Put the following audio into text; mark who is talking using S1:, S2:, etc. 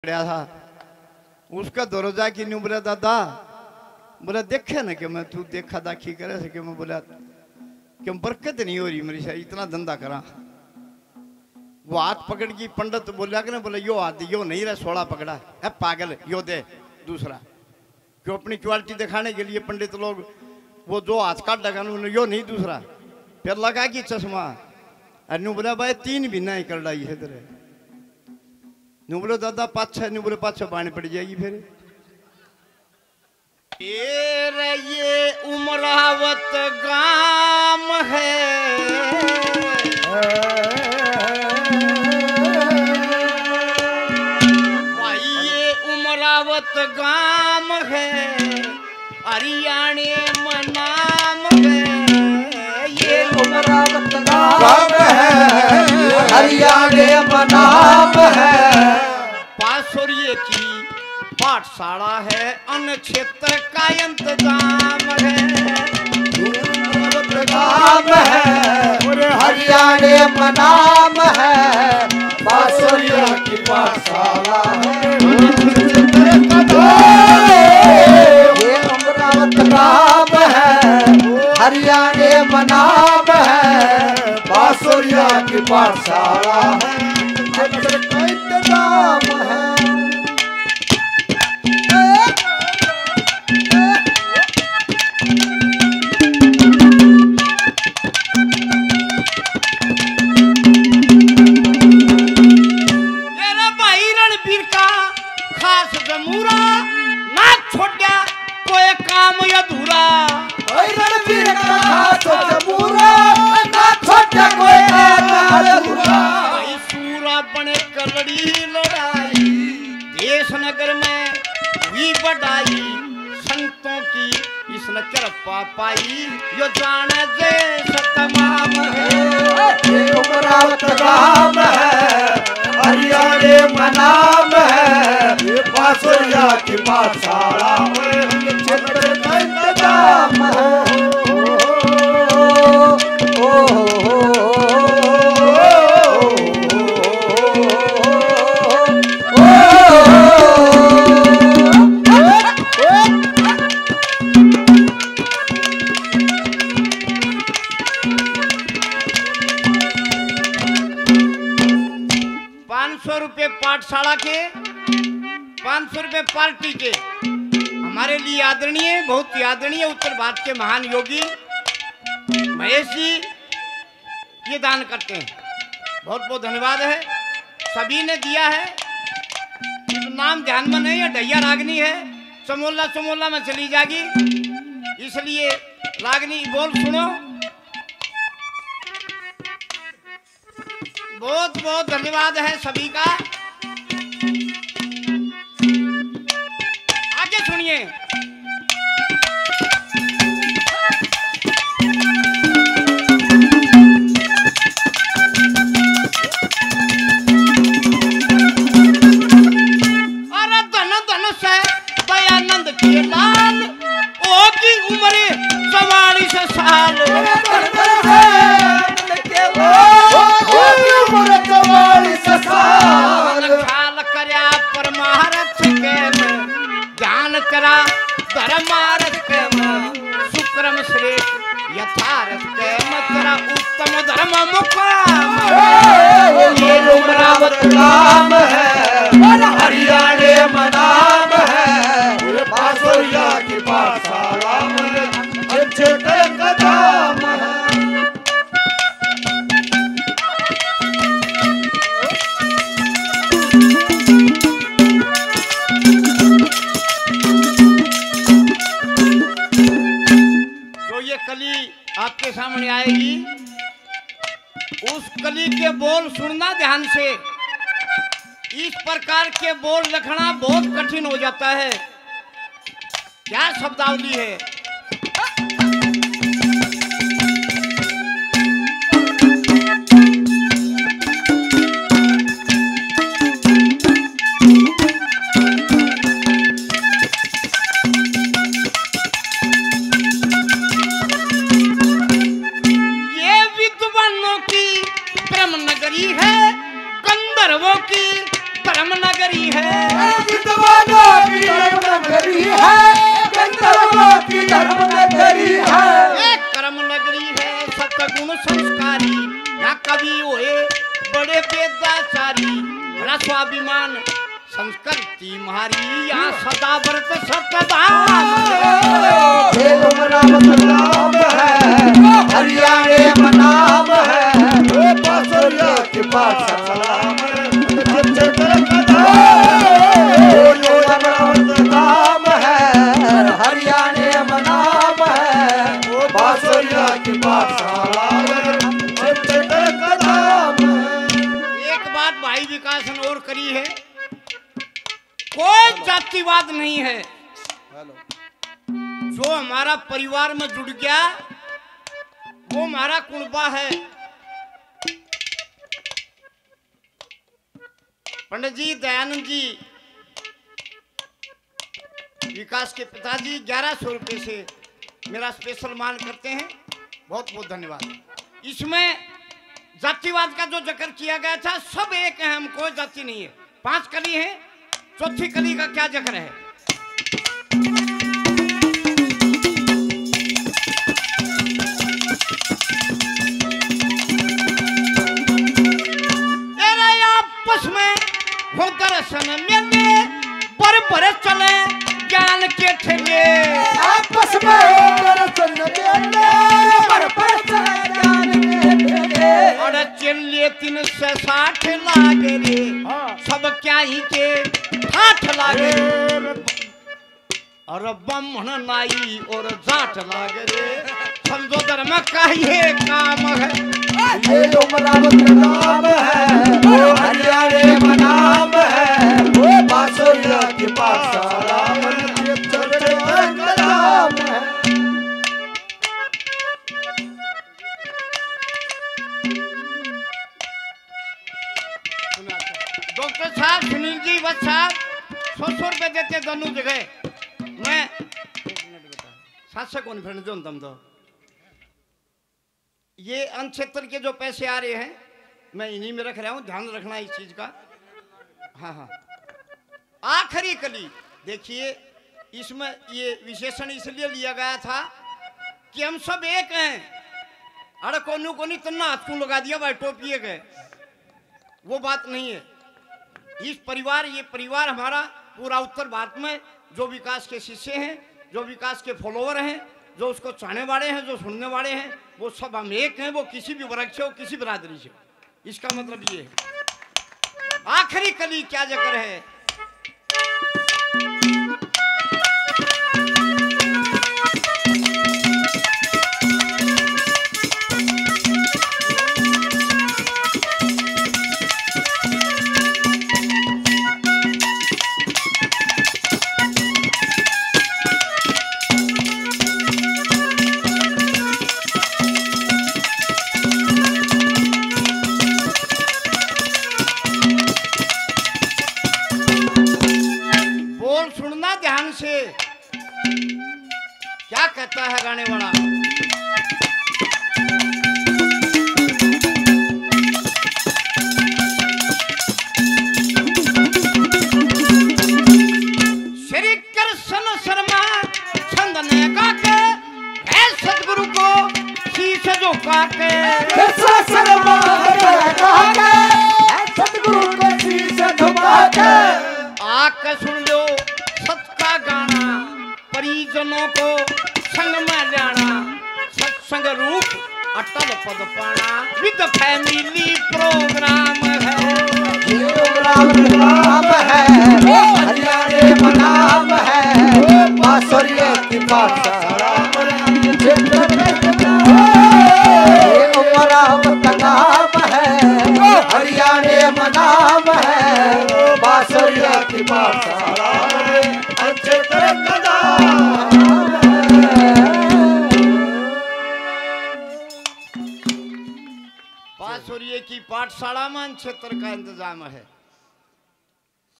S1: पड़ा था उसका दरोजा की न्यू बोला दादा बोला देखे ना कि मैं तू देखा दाखी करे से कि मैं बोला कि बरकत नहीं हो रही मेरी शायद इतना धंधा करा। वो हाथ पकड़ की पंडित बोला कि ना बोला यो हाथ यो नहीं रहा 16 पकड़ा है पागल यो दे दूसरा क्यों अपनी क्वालिटी दिखाने के लिए पंडित लोग वो जो हाथ काट लगा यो नहीं दूसरा फिर लगा कि चश्मा अरे बोला भाई 3 भी नहीं कर डाई है तेरे नु बोलो दादा पाछा नु बोले पाछा पानी पड़ जाएगी फिर ये उमरावत गाम है भाई ये उमरावत गाम है हरियाणे में नाम है ये
S2: उमरावत गाम है हरियाणे में नाम है
S1: पासुरिये की पाठशाला है अन्य क्षेत्र का इंतजाम है
S2: गाम है हरियाणे में नाम है पासुरिया की पाठशाला है ये उमरावत गाम है हरियाणे में नाम है पासुरिया की पाठशाला है इंतजाम है
S1: नगर में हुई बढ़ाई संतों की इसने कृपा पाई यो जाने जे तमाम है
S2: उमरावत गाम है हरियाणे में नाम है पासुरिया की पाठशाला क्षेत्र का इंतजाम है
S1: पाठशाला के 500 रुपए पार्टी के हमारे लिए आदरणीय बहुत ही आदरणीय उत्तर भारत के महान योगी महेश जी ये दान करते हैं। बहुत बहुत धन्यवाद है सभी ने दिया है। नाम ध्यान में नहीं है ढैया रागनी है समोला समोला में चली जाएगी इसलिए रागनी बोल सुनो। बहुत बहुत धन्यवाद है सभी का। आगे सुनिए अरे धन धन से दयानंद के लाल होगी उम्र 44 साल ख्याल करया परमारथ के ध्यान करा धर्मारथ के शुक्रम श्रेष्ठ यथारथ के तेरा उत्तम धर्म मुकाम
S2: ये उमरावत गाम है हरियाणे में नाम है पासुरिया की पाठशाला क्षेत्र का नाम है।
S1: कली आपके सामने आएगी उस कली के बोल सुनना ध्यान से। इस प्रकार के बोल लिखना बहुत कठिन हो जाता है। क्या शब्दावली है ब्रह्म नगरी है गंधर्वों की धर्म नगरी है
S2: विद्वानों की धर्म नगरी है, गंधर्वों की धर्म नगरी है।
S1: एक कर्म नगरी है सतगुण संस्कारी, यहाँ कवि हुए बड़े वेदाचारी, बड़ा स्वाभिमान संस्कृति महारी, यहाँ सदा व्रत सतधाम
S2: नाम है, हरियाणे में नाम है, बांसुरिया की पाठशाला नाम है, हरियाणे में नाम है, बांसुरिया की पाठशाला नाम है।
S1: एक बात भाई विकास ने और करी है, कोई जातिवाद नहीं है। जो हमारा परिवार में जुड़ गया वो हमारा कुलबा है। पंडित जी दयानंद जी विकास के पिताजी 1100 रुपए से मेरा स्पेशल मान करते हैं, बहुत बहुत धन्यवाद। इसमें जातिवाद का जो जिक्र किया गया था, सब एक है, हम कोई जाति नहीं है। 5 कली है, चौथी कली का क्या जिक्र है? आपस में हो दर्शन मिले, बर चले ज्ञान के ठेले।
S2: आपस में हो दर्शन मिले, बर चले ज्ञान के ठेले।
S1: और चले 360 लागे रे, सब क्या ही के ठाठ लागे, और ब्राह्मण नाई और जाट लागे रे, समझो धर्म का ये काम है।
S2: ये उमरावत नाम है, हरियाणे में नाम है, बांसुरिया की पाठशाला नाम है।
S1: डॉक्टर साहब, सुनील जी, बस साहब 100 रुपए देते दोनों जगह। मैं 700 कॉन्फिडेंस दो तुम तो। ये अन्य क्षेत्र के जो पैसे आ रहे हैं मैं इन्हीं में रख रहा हूँ, ध्यान रखना इस चीज का। हाँ हाँ, आखिरी कली देखिए, इसमें ये विशेषण इसलिए लिया गया था कि हम सब एक हैं। अरे कोनू कोनी तन्ना हाथ को लगा दिया भाई टोपिए गए, वो बात नहीं है। इस परिवार, ये परिवार हमारा पूरा उत्तर भारत में जो विकास के शिष्य हैं, जो विकास के फॉलोवर हैं, जो उसको चाहने वाले हैं, जो सुनने वाले हैं, वो सब हम एक हैं। वो किसी भी वर्ग से हो, किसी बिरादरी से हो। इसका मतलब ये है। आखिरी कली क्या जिक्र है? क्या कहता है गाने वाला? श्री कृष्ण शर्मा छंद ने गा के है सतगुरु को शीश झुका के।
S2: कृष्ण शर्मा गा के है सतगुरु को शीश झुका के।
S1: आके सुन लो सत का गाना, परिजनों को संग में जाना, सत्संग रूप अटल पद पाना, विद फैमिली प्रोग्राम है।
S2: ये प्रोग्राम है, हरियाणे में नाम है, बांसुरिया की पाठशाला। ये उमरावत नाम है, हरियाणे में नाम है, बांसुरिया की पाठशाला।
S1: बांसुरिया की पाठशाला में क्षेत्र का इंतजाम है।